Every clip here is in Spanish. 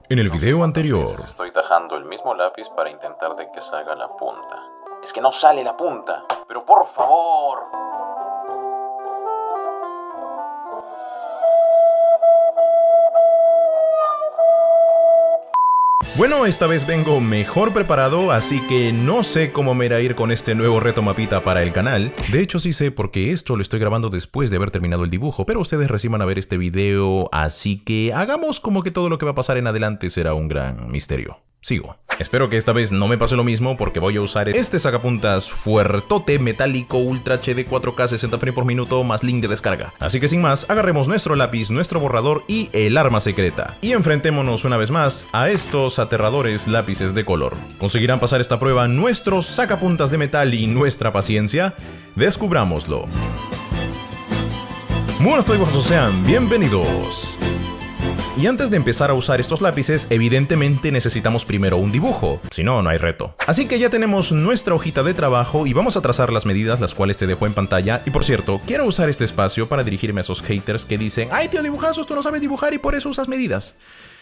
En el video anterior, estoy tajando el mismo lápiz para intentar de que salga la punta. Es que no sale la punta, pero por favor. bueno, esta vez vengo mejor preparado, así que no sé cómo me irá a ir con este nuevo reto mapita para el canal. De hecho sí sé, porque esto lo estoy grabando después de haber terminado el dibujo, pero ustedes recién van a ver este video, así que hagamos como que todo lo que va a pasar en adelante será un gran misterio. Sigo. Espero que esta vez no me pase lo mismo porque voy a usar este sacapuntas fuertote metálico Ultra HD 4K 60 frames por minuto más link de descarga. Así que sin más, agarremos nuestro lápiz, nuestro borrador y el arma secreta. Y enfrentémonos una vez más a estos aterradores lápices de color. ¿Conseguirán pasar esta prueba nuestros sacapuntas de metal y nuestra paciencia? Descubrámoslo. Muy buenos dibujosos, sean bienvenidos. Y antes de empezar a usar estos lápices, evidentemente necesitamos primero un dibujo, si no, no hay reto. Así que ya tenemos nuestra hojita de trabajo y vamos a trazar las medidas, las cuales te dejo en pantalla. Y por cierto, quiero usar este espacio para dirigirme a esos haters que dicen: ¡ay, tío dibujazos, tú no sabes dibujar y por eso usas medidas!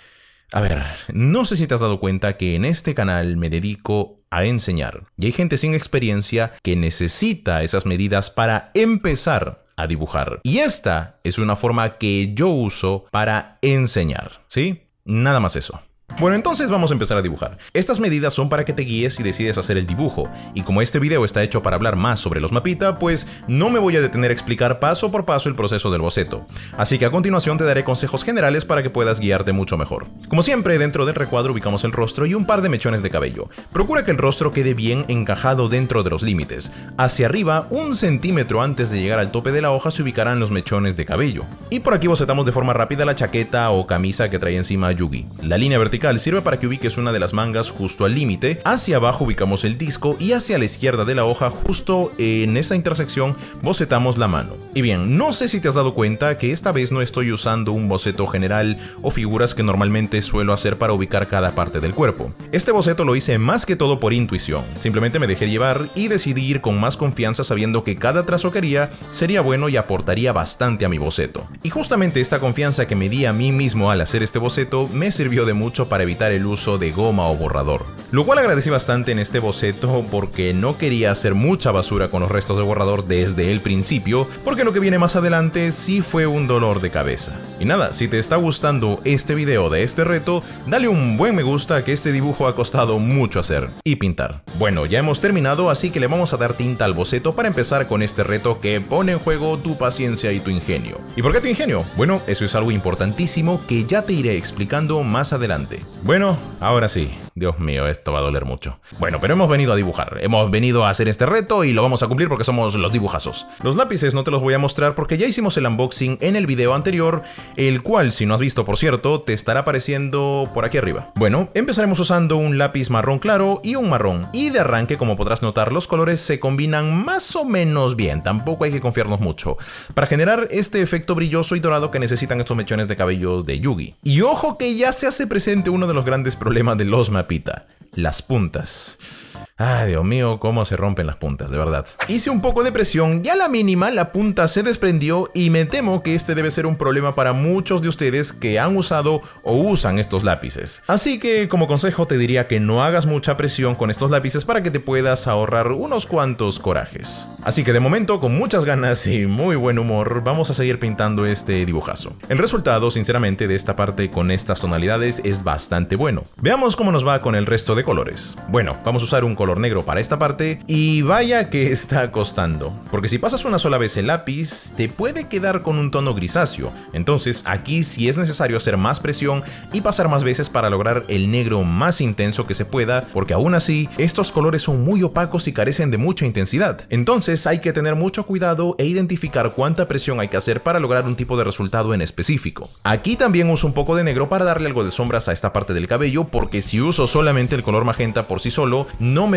A ver, no sé si te has dado cuenta que en este canal me dedico a enseñar. Y hay gente sin experiencia que necesita esas medidas para empezar a dibujar. Y esta es una forma que yo uso para enseñar, ¿sí? Nada más eso. Bueno, entonces vamos a empezar a dibujar. Estas medidas son para que te guíes si decides hacer el dibujo. Y como este video está hecho para hablar más sobre los mapita, pues no me voy a detener a explicar paso por paso el proceso del boceto. Así que a continuación te daré consejos generales para que puedas guiarte mucho mejor. Como siempre, dentro del recuadro ubicamos el rostro y un par de mechones de cabello. Procura que el rostro quede bien encajado dentro de los límites. Hacia arriba, 1 centímetro antes de llegar al tope de la hoja se ubicarán los mechones de cabello. Y por aquí bocetamos de forma rápida la chaqueta o camisa que trae encima Yugi. La línea vertical sirve para que ubiques una de las mangas justo al límite, hacia abajo ubicamos el disco y hacia la izquierda de la hoja, justo en esta intersección, bocetamos la mano. Y bien, no sé si te has dado cuenta que esta vez no estoy usando un boceto general o figuras que normalmente suelo hacer para ubicar cada parte del cuerpo. Este boceto lo hice más que todo por intuición, simplemente me dejé llevar y decidí ir con más confianza sabiendo que cada trazo que haría sería bueno y aportaría bastante a mi boceto. Y justamente esta confianza que me di a mí mismo al hacer este boceto me sirvió de mucho para evitar el uso de goma o borrador. Lo cual agradecí bastante en este boceto porque no quería hacer mucha basura con los restos de borrador desde el principio, porque lo que viene más adelante sí fue un dolor de cabeza. Y nada, si te está gustando este video de este reto, dale un buen me gusta, que este dibujo ha costado mucho hacer y pintar. Bueno, ya hemos terminado, así que le vamos a dar tinta al boceto para empezar con este reto que pone en juego tu paciencia y tu ingenio. ¿Y por qué tu ingenio? Bueno, eso es algo importantísimo que ya te iré explicando más adelante. Bueno, ahora sí. Dios mío, esto va a doler mucho. Bueno, pero hemos venido a dibujar. Hemos venido a hacer este reto y lo vamos a cumplir porque somos los dibujazos. Los lápices no te los voy a mostrar porque ya hicimos el unboxing en el video anterior, el cual, si no has visto, por cierto, te estará apareciendo por aquí arriba. Bueno, empezaremos usando un lápiz marrón claro y un marrón. Y de arranque, como podrás notar, los colores se combinan más o menos bien. Tampoco hay que confiarnos mucho para generar este efecto brilloso y dorado que necesitan estos mechones de cabello de Yugi. Y ojo que ya se hace presente uno de los grandes problemas de los mapita: las puntas. Ay, Dios mío, cómo se rompen las puntas, de verdad. Hice un poco de presión y a la mínima la punta se desprendió y me temo que este debe ser un problema para muchos de ustedes que han usado o usan estos lápices. Así que como consejo te diría que no hagas mucha presión con estos lápices para que te puedas ahorrar unos cuantos corajes. Así que de momento, con muchas ganas y muy buen humor, vamos a seguir pintando este dibujazo. El resultado, sinceramente, de esta parte con estas tonalidades es bastante bueno. Veamos cómo nos va con el resto de colores. Bueno, vamos a usar un color negro para esta parte y vaya que está costando, porque si pasas una sola vez el lápiz te puede quedar con un tono grisáceo. Entonces aquí sí es necesario hacer más presión y pasar más veces para lograr el negro más intenso que se pueda, porque aún así estos colores son muy opacos y carecen de mucha intensidad. Entonces hay que tener mucho cuidado e identificar cuánta presión hay que hacer para lograr un tipo de resultado en específico. Aquí también uso un poco de negro para darle algo de sombras a esta parte del cabello, porque si uso solamente el color magenta por sí solo no me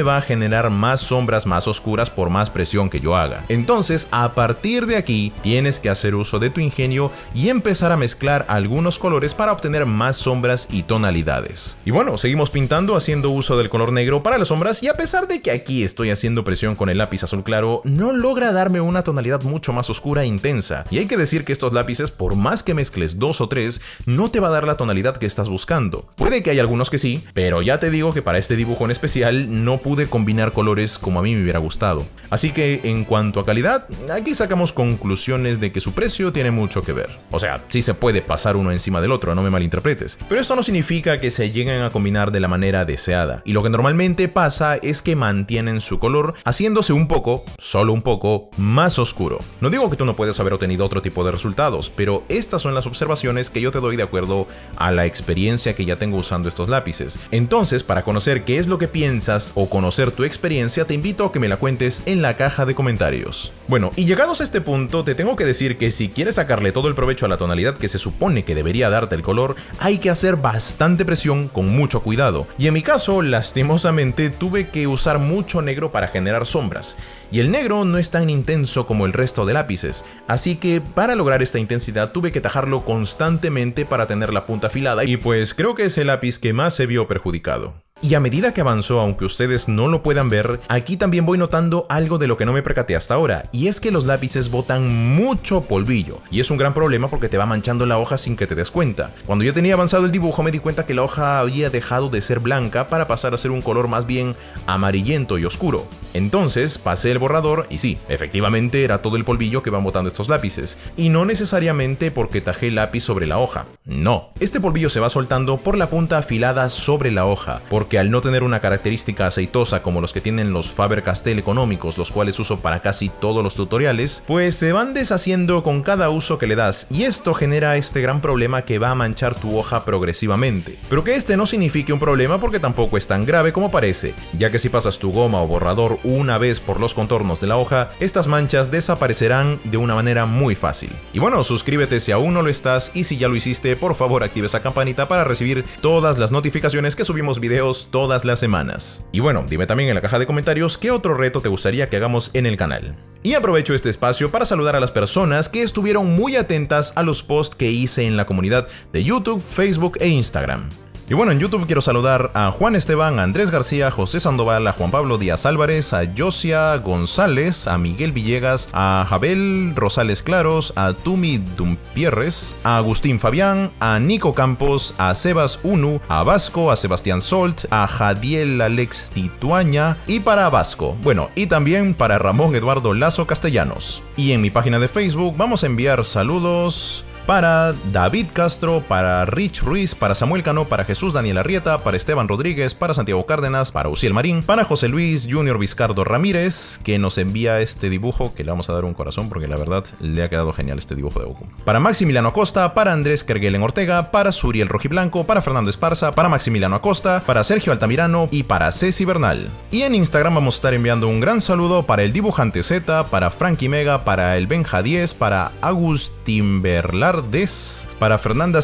me va a generar más sombras más oscuras por más presión que yo haga. Entonces, a partir de aquí, tienes que hacer uso de tu ingenio y empezar a mezclar algunos colores para obtener más sombras y tonalidades. Y bueno, seguimos pintando haciendo uso del color negro para las sombras, y a pesar de que aquí estoy haciendo presión con el lápiz azul claro, no logra darme una tonalidad mucho más oscura e intensa. Y hay que decir que estos lápices, por más que mezcles 2 o 3, no te va a dar la tonalidad que estás buscando. Puede que haya algunos que sí, pero ya te digo que para este dibujo en especial no pude combinar colores como a mí me hubiera gustado. Así que en cuanto a calidad, aquí sacamos conclusiones de que su precio tiene mucho que ver. O sea, sí se puede pasar uno encima del otro, no me malinterpretes, pero esto no significa que se lleguen a combinar de la manera deseada, y lo que normalmente pasa es que mantienen su color haciéndose un poco, solo un poco, más oscuro. No digo que tú no puedas haber obtenido otro tipo de resultados, pero estas son las observaciones que yo te doy de acuerdo a la experiencia que ya tengo usando estos lápices. Entonces, para conocer qué es lo que piensas o conocer tu experiencia, te invito a que me la cuentes en la caja de comentarios. Bueno, y llegados a este punto, te tengo que decir que si quieres sacarle todo el provecho a la tonalidad que se supone que debería darte el color, hay que hacer bastante presión con mucho cuidado. Y en mi caso, lastimosamente, tuve que usar mucho negro para generar sombras. Y el negro no es tan intenso como el resto de lápices, así que para lograr esta intensidad tuve que tajarlo constantemente para tener la punta afilada, y pues creo que es el lápiz que más se vio perjudicado. Y a medida que avanzó, aunque ustedes no lo puedan ver, aquí también voy notando algo de lo que no me percaté hasta ahora, y es que los lápices botan mucho polvillo, y es un gran problema porque te va manchando la hoja sin que te des cuenta. Cuando yo tenía avanzado el dibujo me di cuenta que la hoja había dejado de ser blanca para pasar a ser un color más bien amarillento y oscuro. Entonces pasé el borrador y sí, efectivamente era todo el polvillo que van botando estos lápices, y no necesariamente porque tajé el lápiz sobre la hoja, no. Este polvillo se va soltando por la punta afilada sobre la hoja, porque al no tener una característica aceitosa como los que tienen los Faber-Castell económicos, los cuales uso para casi todos los tutoriales, pues se van deshaciendo con cada uso que le das, y esto genera este gran problema que va a manchar tu hoja progresivamente. Pero que este no signifique un problema porque tampoco es tan grave como parece, ya que si pasas tu goma o borrador una vez por los contornos de la hoja, estas manchas desaparecerán de una manera muy fácil. Y bueno, suscríbete si aún no lo estás, y si ya lo hiciste, por favor activa esa campanita para recibir todas las notificaciones que subimos videos todas las semanas. Y bueno, dime también en la caja de comentarios qué otro reto te gustaría que hagamos en el canal. Y aprovecho este espacio para saludar a las personas que estuvieron muy atentas a los posts que hice en la comunidad de YouTube, Facebook e Instagram. Y bueno, en YouTube quiero saludar a Juan Esteban, a Andrés García, José Sandoval, a Juan Pablo Díaz Álvarez, a Josia González, a Miguel Villegas, a Jabel Rosales Claros, a Tumi Dumpierres, a Agustín Fabián, a Nico Campos, a Sebas Unu, a Vasco, a Sebastián Solt, a Jadiel Alex Tituaña y para Vasco. Bueno, y también para Ramón Eduardo Lazo Castellanos. Y en mi página de Facebook vamos a enviar saludos para David Castro, para Rich Ruiz, para Samuel Cano, para Jesús Daniel Arrieta, para Esteban Rodríguez, para Santiago Cárdenas, para Uciel Marín, para José Luis Junior Vizcardo Ramírez, que nos envía este dibujo, que le vamos a dar un corazón porque la verdad le ha quedado genial este dibujo de Goku. Para Maximiliano Acosta, para Andrés Kerguelen Ortega, para Suriel Rojiblanco, para Fernando Esparza, para Maximiliano Acosta, para Sergio Altamirano y para Ceci Bernal. Y en Instagram vamos a estar enviando un gran saludo para el Dibujante Z, para Frankie Mega, para el Benja 10, para Agustín Berlar, para Fernanda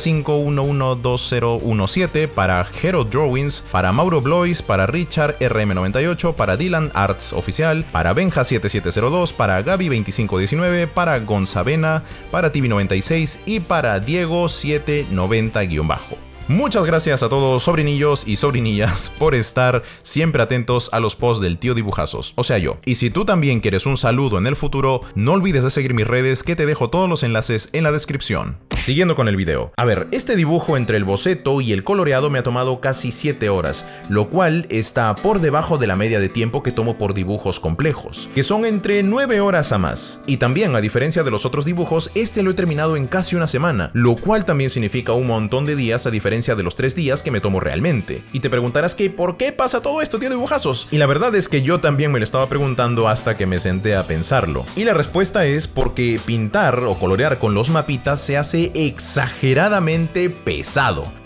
5112017, para Hero Drawings, para Mauro Blois, para Richard RM98, para Dylan Arts Oficial, para Benja 7702, para Gaby 2519, para Gonzavena, para TV96 y para Diego 790-. Muchas gracias a todos sobrinillos y sobrinillas por estar siempre atentos a los posts del tío Dibujazos, o sea yo. Y si tú también quieres un saludo en el futuro, no olvides de seguir mis redes, que te dejo todos los enlaces en la descripción. Siguiendo con el video. A ver, este dibujo entre el boceto y el coloreado me ha tomado casi 7 horas, lo cual está por debajo de la media de tiempo que tomo por dibujos complejos, que son entre 9 horas a más. Y también, a diferencia de los otros dibujos, este lo he terminado en casi una semana, lo cual también significa un montón de días a diferencia de los 3 días que me tomo realmente. Y te preguntarás que ¿por qué pasa todo esto, tío Dibujazos? Y la verdad es que yo también me lo estaba preguntando hasta que me senté a pensarlo. Y la respuesta es porque pintar o colorear con los mapitas se hace exageradamente pesado.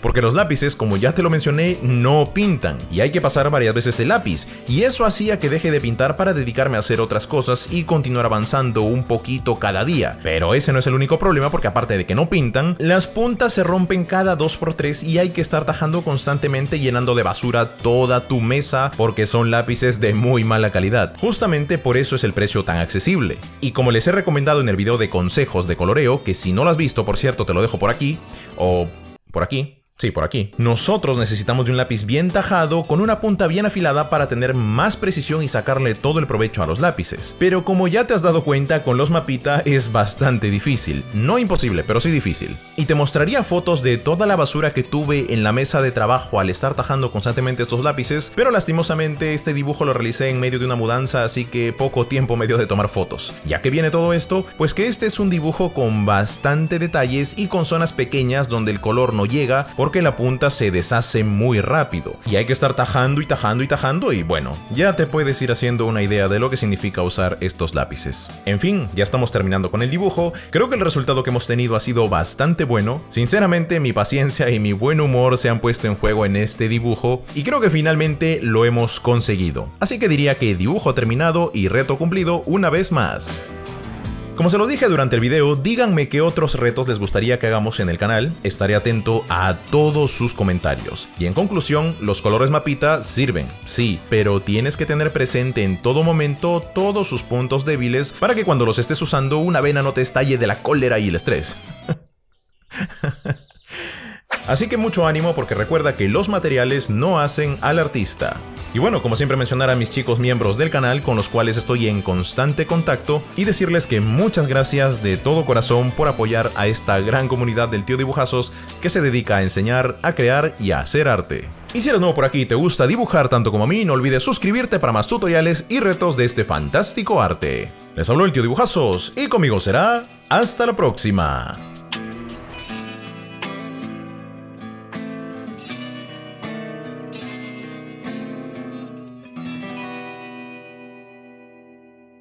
porque los lápices, como ya te lo mencioné, no pintan y hay que pasar varias veces el lápiz, y eso hacía que deje de pintar para dedicarme a hacer otras cosas y continuar avanzando un poquito cada día. Pero ese no es el único problema, porque aparte de que no pintan, las puntas se rompen cada 2x3 y hay que estar tajando constantemente, llenando de basura toda tu mesa porque son lápices de muy mala calidad. Justamente por eso es el precio tan accesible. Y como les he recomendado en el video de consejos de coloreo, que si no lo has visto, por cierto, te lo dejo por aquí, o por aquí. Sí, por aquí. Nosotros necesitamos de un lápiz bien tajado, con una punta bien afilada para tener más precisión y sacarle todo el provecho a los lápices. Pero como ya te has dado cuenta, con los Mapita es bastante difícil. No imposible, pero sí difícil. Y te mostraría fotos de toda la basura que tuve en la mesa de trabajo al estar tajando constantemente estos lápices, pero lastimosamente este dibujo lo realicé en medio de una mudanza, así que poco tiempo me dio de tomar fotos. Ya que viene todo esto, pues que este es un dibujo con bastante detalles y con zonas pequeñas donde el color no llega, porque la punta se deshace muy rápido y hay que estar tajando y tajando y tajando, y bueno, ya te puedes ir haciendo una idea de lo que significa usar estos lápices. En fin, ya estamos terminando con el dibujo. Creo que el resultado que hemos tenido ha sido bastante bueno. Sinceramente, mi paciencia y mi buen humor se han puesto en juego en este dibujo y creo que finalmente lo hemos conseguido. Así que diría que dibujo terminado y reto cumplido una vez más. Como se lo dije durante el video, díganme qué otros retos les gustaría que hagamos en el canal, estaré atento a todos sus comentarios. Y en conclusión, los colores Mapita sirven, sí, pero tienes que tener presente en todo momento todos sus puntos débiles para que cuando los estés usando una vena no te estalle de la cólera y el estrés. Así que mucho ánimo, porque recuerda que los materiales no hacen al artista. Y bueno, como siempre, mencionar a mis chicos miembros del canal con los cuales estoy en constante contacto y decirles que muchas gracias de todo corazón por apoyar a esta gran comunidad del Tío Dibujazos que se dedica a enseñar, a crear y a hacer arte. Y si eres nuevo por aquí y te gusta dibujar tanto como a mí, no olvides suscribirte para más tutoriales y retos de este fantástico arte. Les habló el Tío Dibujazos y conmigo será hasta la próxima.